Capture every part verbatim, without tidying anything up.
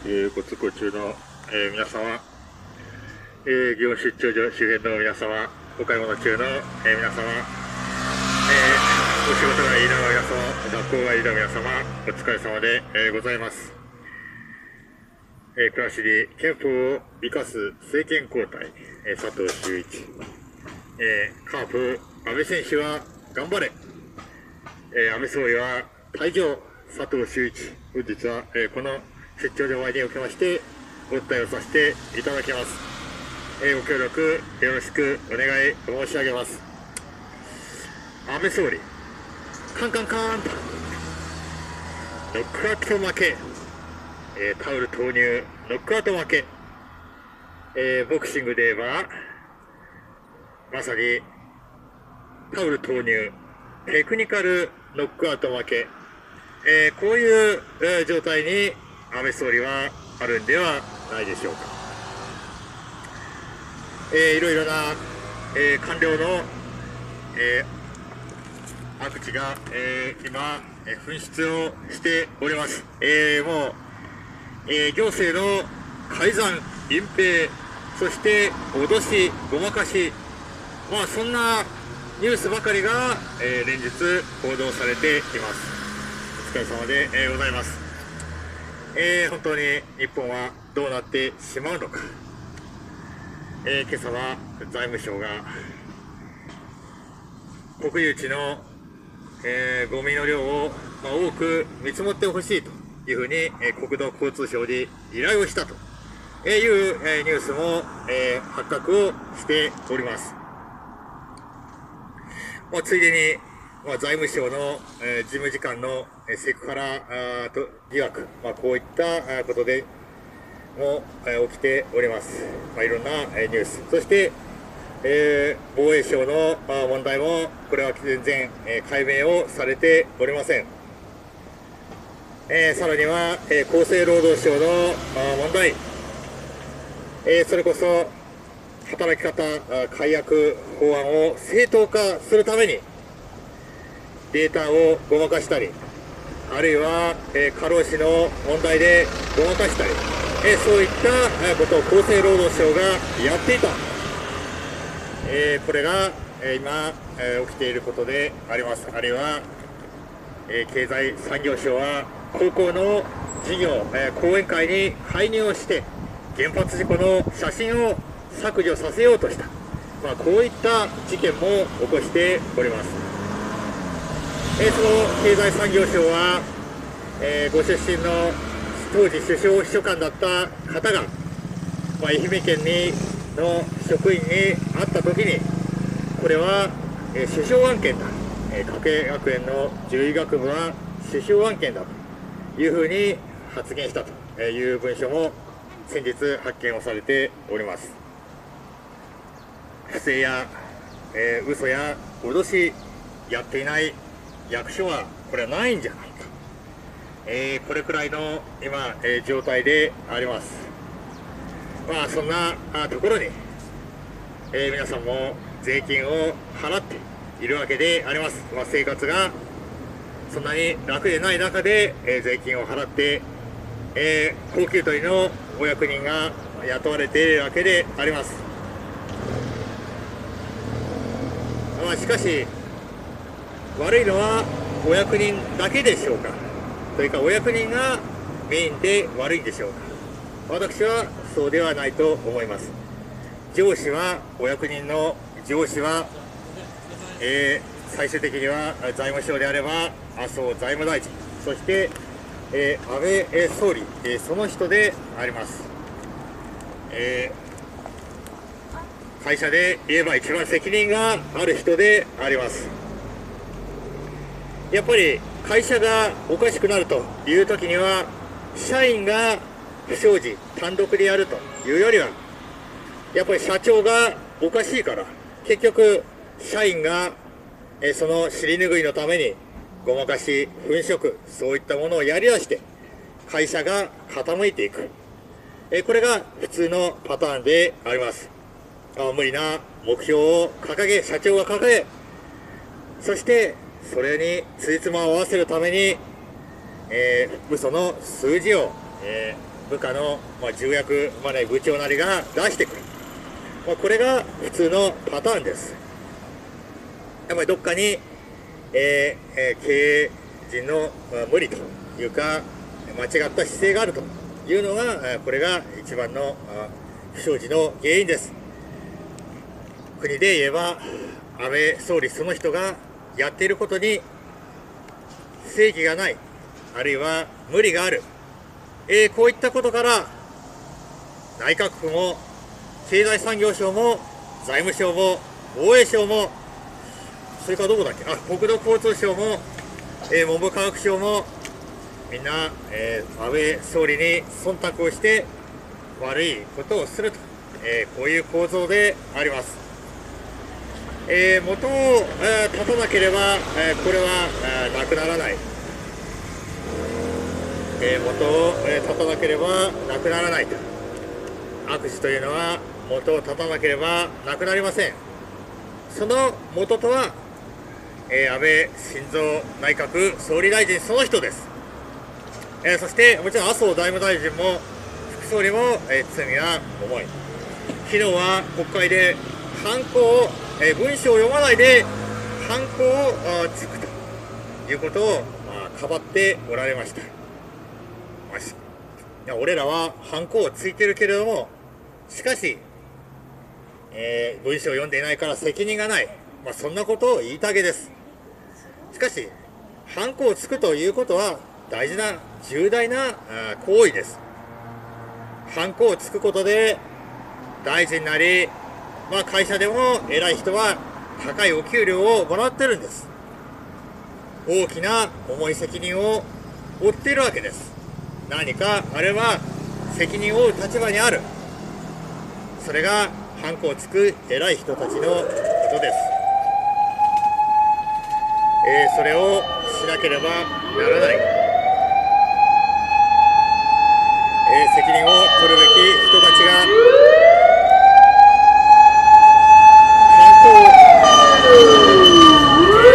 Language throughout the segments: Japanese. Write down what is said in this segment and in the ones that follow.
えー、ご通行中の、えー、皆様、えー、業務出張所周辺の皆様、お買い物中の、えー、皆様、えー、お仕事がいいの皆様、学校がいいの皆様、お疲れ様で、えー、ございます。えー、暮らしに憲法を生かす政権交代、えー、佐藤修一、えー、カープ安倍選手は頑張れ、えー、安倍総理は退場、佐藤修一、本日は、えー、この出張所前におきましてお伝えをさせていただきます。えー、ご協力よろしくお願い申し上げます。安倍総理、カンカンカーンとノックアウト負け、えー、タオル投入、ノックアウト負け、えー、ボクシングで言えばまさにタオル投入、テクニカルノックアウト負け、えー、こういう、えー、状態に安倍総理はあるんではないでしょうか。えー、いろいろな、えー、官僚の、えー、悪地が、えー、今、えー、噴出をしております。えー、もう、えー、行政の改ざん、隠蔽、そして脅し、ごまかし、まあそんなニュースばかりが、えー、連日報道されています。お疲れ様で、えー、ございます。えー、本当に日本はどうなってしまうのか。えー、今朝は財務省が国有地の、えー、ゴミの量を、まあ、多く見積もってほしいというふうに、えー、国土交通省に依頼をしたという、えー、ニュースも、えー、発覚をしております。まあ、ついでに、まあ、財務省の、えー、事務次官の、えー、セクハラあと疑惑、まあ、こういったことでも、えー、起きております。まあ、いろんな、えー、ニュース。そして、えー、防衛省の、まあ、問題も、これは全然、えー、解明をされておりません。えー、さらには、えー、厚生労働省の、まあ、問題、えー、それこそ、働き方改悪法案を正当化するために、データをごまかしたり、あるいは、えー、過労死の問題でごまかしたり、えー、そういったことを厚生労働省がやっていた、えー、これが、えー、今、えー、起きていることであります。あるいは、えー、経済産業省は高校の授業、えー、講演会に介入をして原発事故の写真を削除させようとした、まあ、こういった事件も起こしております。えー、その経済産業省は、えー、ご出身の当時首相秘書官だった方が、まあ、愛媛県にの職員に会ったときに、これは、えー、首相案件だ、えー、加計学園の獣医学部は首相案件だというふうに発言したという文書も先日発見をされております。不正や、えー、嘘や脅しやっていない役所はこれはないんじゃないか、えー、これくらいの今、えー、状態であります。まあそんなところに、えー、皆さんも税金を払っているわけであります。まあ、生活がそんなに楽でない中で、えー、税金を払って、えー、高給取りのお役人が雇われているわけであります。まあ、しかし悪いのはお役人だけでしょうか、それかお役人がメインで悪いんでしょうか。私はそうではないと思います。上司は、お役人の上司は、えー、最終的には財務省であれば麻生財務大臣、そして、えー、安倍総理、えー、その人であります。えー、会社で言えば一番責任がある人であります。やっぱり会社がおかしくなるという時には、社員が不祥事単独でやるというよりは、やっぱり社長がおかしいから、結局社員がえその尻拭いのためにごまかし、粉飾、そういったものをやりだして会社が傾いていく、えこれが普通のパターンであります。あ無理な目標を掲げ、社長が掲げ、そしてそれにつじつまを合わせるために、えー、嘘の数字を、え部下の、まあ、重役、まあね、部長なりが出してくる、まあ、これが普通のパターンです。やっぱりどっかに、えーえー、経営陣の、まあ、無理というか間違った姿勢があるというのが、これが一番の不祥事の原因です。国で言えば安倍総理その人がやっていることに正義がない、あるいは無理がある、えー、こういったことから内閣府も経済産業省も財務省も防衛省も、それからどこだっけ、あ、国土交通省も、えー、文部科学省もみんな、えー、安倍総理に忖度をして悪いことをすると、えー、こういう構造であります。えー、元を、えー、立たなければ、えー、これは、えー、なくならない、えー、元を、えー、立たなければなくならないと。悪事というのは元を立たなければなくなりません。その元とは、えー、安倍晋三内閣総理大臣その人です。えー、そしてもちろん麻生財務大臣も副総理も、えー、罪は重い。昨日は国会でハンコを、えー、文章を読まないでハンコをつくということを、まあ、かばっておられました。まあ、いや俺らはハンコをついてるけれども、しかし、えー、文章を読んでいないから責任がない、まあ、そんなことを言いたげです。しかしハンコをつくということは大事な重大な行為です。ハンコをつくことで大臣なり、まあ、会社でも偉い人は高いお給料をもらってるんです。大きな重い責任を負っているわけです。何かあれば責任を負う立場にある、それがハンコをつく偉い人たちのことです。えー、それをしなければならない、えー、責任を取るべき人たちがハンコを、え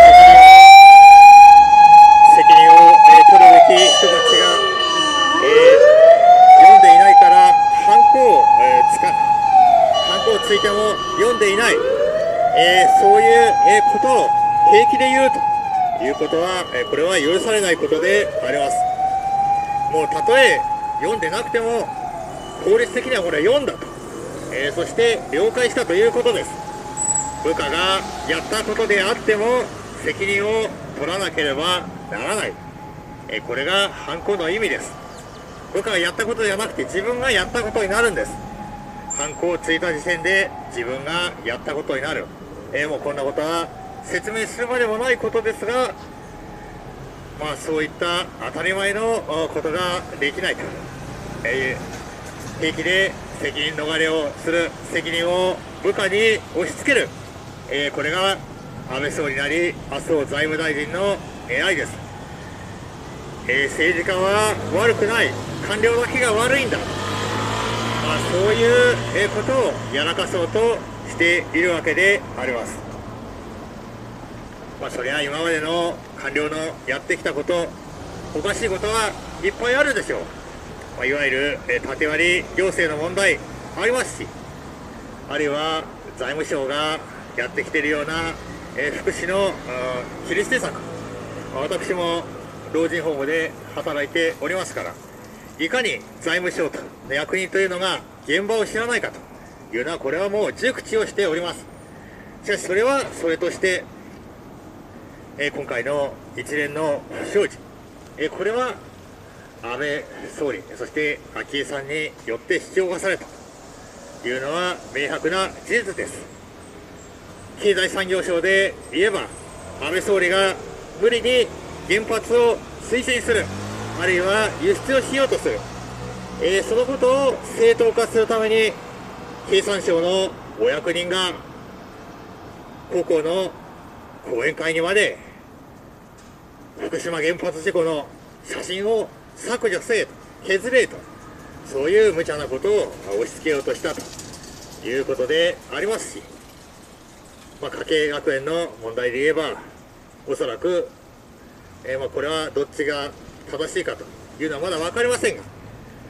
ー、責任を、えー、取るべき人たちが、えー、読んでいないからハンコを、えー、つかハンコをついても読んでいない、えー、そういう、えー、ことを平気で言うということは、えー、これは許されないことであります。もうたとえ読んでなくても法律的にはこれは読んだと、えー、そして了解したということです。部下がやったことであっても責任を取らなければならない、えー、これがハンコの意味です。部下がやったことではなくて自分がやったことになるんです。ハンコをついた時点で自分がやったことになる、えー、もうこんなことは説明するまでもないことですが、まあ、そういった当たり前のことができないと、えー、平気で責任逃れをする、責任を部下に押し付ける、えー、これが安倍総理なり麻生財務大臣の狙いです。えー、政治家は悪くない、官僚だけが悪いんだ、まあ、そういうことをやらかそうとしているわけであります。まあ、それは今までの官僚のやってきたこと、おかしいことはいっぱいあるでしょう。まあ、いわゆる、えー、縦割り行政の問題ありますし、あるいは財務省がやってきているような、えー、福祉の規律施策、まあ、私も老人ホームで働いておりますから、いかに財務省の役人というのが現場を知らないかというのは、これはもう熟知をしております。しかしそれはそれとしてえ今回の一連の不祥事、えこれは安倍総理、そして昭恵さんによって引き起こされたというのは明白な事実です。経済産業省で言えば、安倍総理が無理に原発を推進する、あるいは輸出をしようとする、えー、そのことを正当化するために経産省のお役人が高校の講演会にまで福島原発事故の写真を削除せえと、削れと、そういう無茶なことを押し付けようとしたということでありますし、まあ、家計学園の問題で言えば、おそらく、えー、まあこれはどっちが正しいかというのはまだ分かりませんが、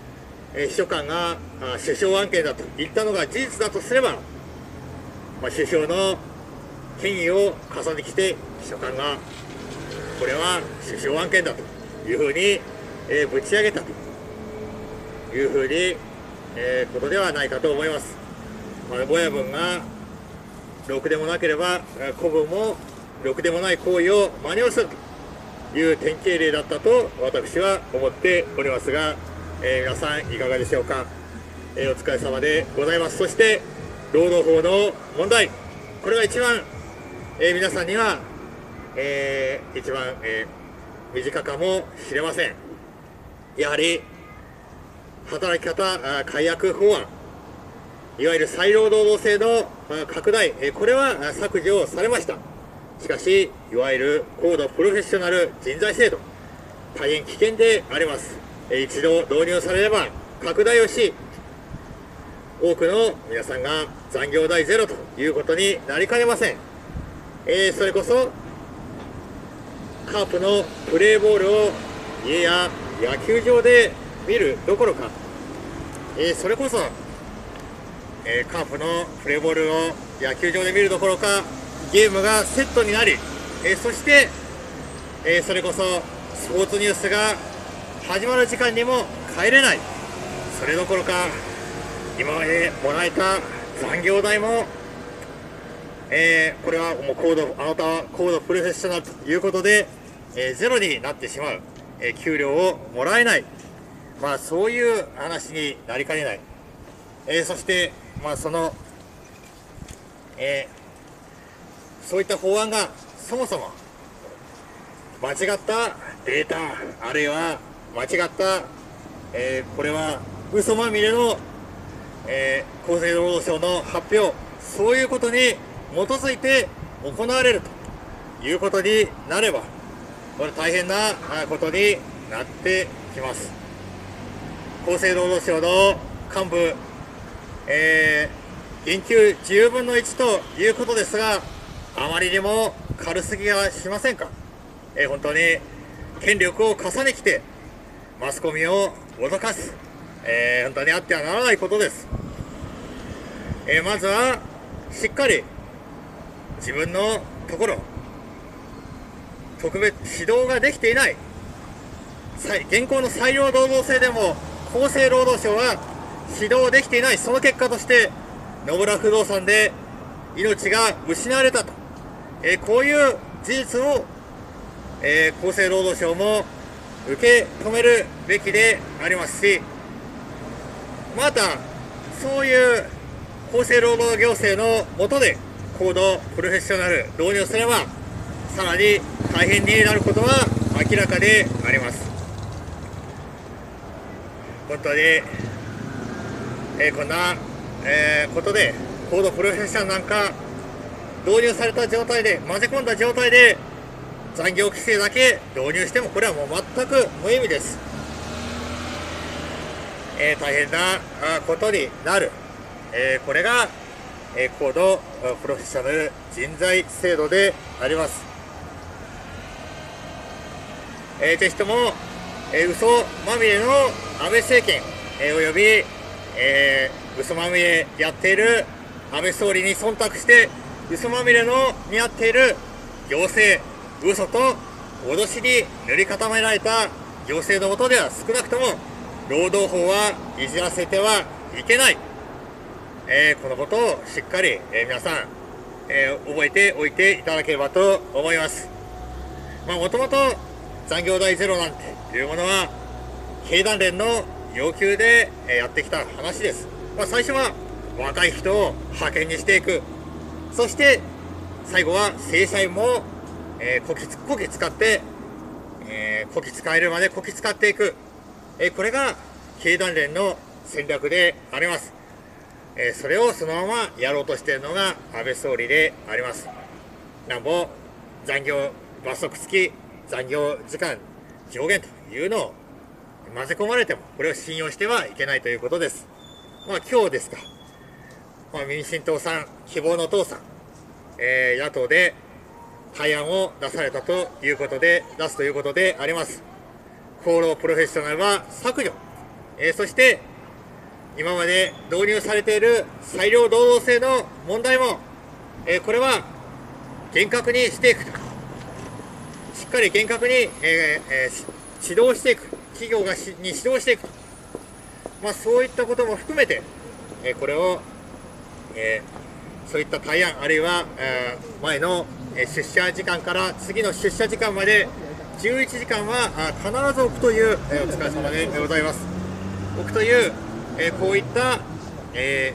えー、秘書官が首相案件だと言ったのが事実だとすれば、まあ、首相の権威を重ねてきて秘書官がこれは首相案件だというふうに、えー、ぶち上げたというふうに、えー、ことではないかと思います。まあ、親分がろくでもなければ子分もろくでもない行為を真似をするという典型例だったと私は思っておりますが、えー、皆さんいかがでしょうか。えー、お疲れ様でございます。そして労働法の問題、これが一番、えー、皆さんには、えー、一番、えー、身近かもしれません。やはり働き方改悪法案、いわゆる再労働制の拡大、これは削除されました。しかし、いわゆる高度プロフェッショナル人材制度、大変危険であります。一度導入されれば拡大をし、多くの皆さんが残業代ゼロということになりかねません。えー、それこそ、カープのプレーボールを家や野球場で見るどころか、えー、それこそ、えー、カープのプレーボールを野球場で見るどころか、ゲームがセットになり、えー、そして、えー、それこそスポーツニュースが始まる時間にも帰れない、それどころか今までもらえた残業代も、えー、これはもう高度、あなたは高度プロフェッショナルということで、えー、ゼロになってしまう、えー、給料をもらえない、まあそういう話になりかねない。えー、そして、まあその、えー、そういった法案がそもそも間違ったデータ、あるいは間違った、えー、これは嘘まみれの、えー、厚生労働省の発表、そういうことに基づいて行われるということになれば、これ大変なことになってきます。厚生労働省の幹部、えー、減給じゅうぶんのいちということですが、あまりにも軽すぎはしませんか。えー、本当に権力を重ねきてマスコミを脅かす、えー、本当にあってはならないことです。えー、まずはしっかり自分のところ特別指導ができていない、現行の裁量労働制でも厚生労働省は指導できていない、その結果として野村不動産で命が失われたと、えー、こういう事実を、えー、厚生労働省も受け止めるべきでありますし、またそういう厚生労働行政の下で高度プロフェッショナル導入すればさらに大変になることは明らかであります。本当に、えー、こんな、えー、ことで高度プロフェッショナルなんか導入された状態で混ぜ込んだ状態で残業規制だけ導入してもこれはもう全く無意味です。えー、大変なことになる、えー、これが、えー、高度プロフェッショナル人材制度であります。えー、ぜひとも、えー、嘘まみれの安倍政権、えー、および、えー、嘘まみれやっている安倍総理に忖度して嘘まみれのにやっている行政、嘘と脅しに塗り固められた行政の下では少なくとも労働法はいじらせてはいけない、えー、このことをしっかり、えー、皆さん、えー、覚えておいていただければと思います。まあもともと残業代ゼロなんていうものは経団連の要求でやってきた話です。まあ、最初は若い人を派遣にしていく、そして最後は正社員も、えー、こきこき使って、えー、こき使えるまでこき使っていく、えー、これが経団連の戦略であります。えー、それをそのままやろうとしているのが安倍総理であります。なんぼ残業罰則付き残業時間上限というのを混ぜ込まれてもこれを信用してはいけないということです。まあ今日ですか、まあ、民進党さん、希望の党さん、えー、野党で対案を出されたということで、出すということであります。厚労プロフェッショナルは削除、えー、そして今まで導入されている裁量労働制の問題も、えー、これは厳格にしていくと、しっかり厳格に、えーえー、指導していく、企業がしに指導していくと、まあ、そういったことも含めて、えー、これを、えー、そういった対案、あるいは、えー、前の出社時間から次の出社時間までじゅういちじかんは必ず置くという、えー、お疲れ様でございます。置くという、えー、こういった、え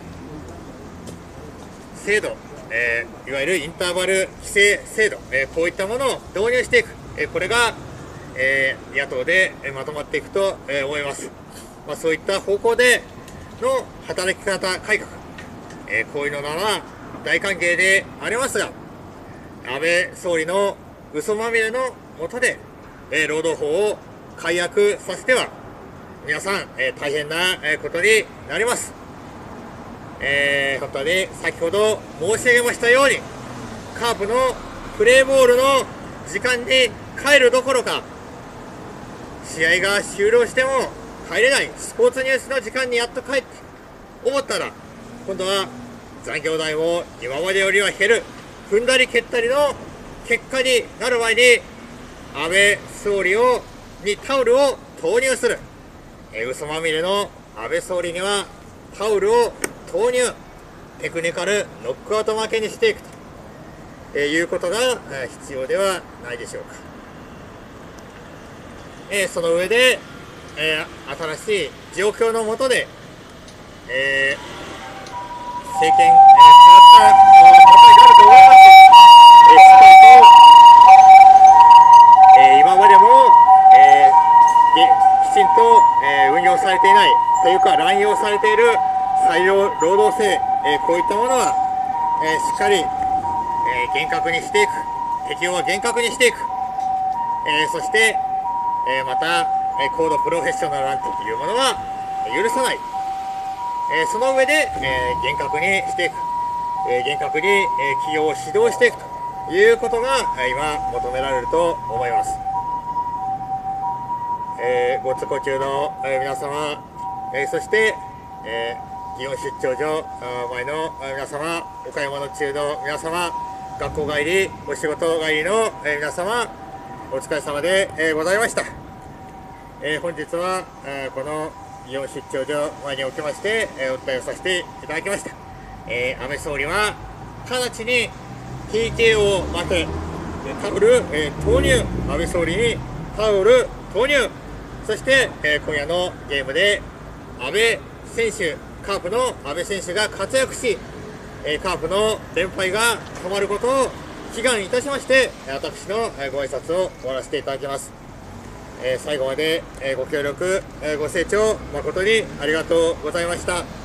ー、制度、えー、いわゆるインターバル規制制度、えー、こういったものを導入していく、えー、これが、えー、野党でまとまっていくと、えー、思います。まあ、そういった方向での働き方改革、えー、こういうのなら大歓迎でありますが、安倍総理の嘘まみれの下で、えー、労働法を改悪させては、皆さん、えー、大変なことになります。えー、本当に先ほど申し上げましたように、カープのプレーボールの時間に帰るどころか、試合が終了しても帰れないスポーツニュースの時間にやっと帰って思ったら、今度は残業代も今までよりは減る、踏んだり蹴ったりの結果になる前に、安倍総理をにタオルを投入する、えー、嘘まみれの安倍総理にはタオルを投入、テクニカルノックアウト負けにしていくと、えー、いうことが、えー、必要ではないでしょうか。えー、その上で、えー、新しい状況の下で、えー、政権、えー、変わったことになると思います。えー、しっかりと、えー、今までも、えー、きちんと、えー、運用されていないというか乱用されている裁量労働制、えー、こういったものは、えー、しっかり、えー、厳格にしていく、適用は厳格にしていく、えー、そして、えー、また、えー、高度プロフェッショナルなんていうものは許さない、えー、その上で、えー、厳格にしていく、えー、厳格に、えー、企業を指導していくということが、えー、今求められると思います。えー、ご通行中の、えー、皆様、えー、そして、えー、祇園出張所前の皆様、お買い物中の皆様、学校帰り、お仕事帰りの、えー、皆様、お疲れ様で、えー、ございました。えー、本日は、えー、この祇園出張所前におきまして、えー、お伝えをさせていただきました。えー、安倍総理は直ちに ティーケーオー 負け、タオル、えー、投入、安倍総理にタオル投入、そして、えー、今夜のゲームで安倍選手、カープの安倍選手が活躍し、えー、カープの連敗が止まることを祈願いたしまして、私のご挨拶を終わらせていただきます。えー、最後までご協力、ご清聴誠にありがとうございました。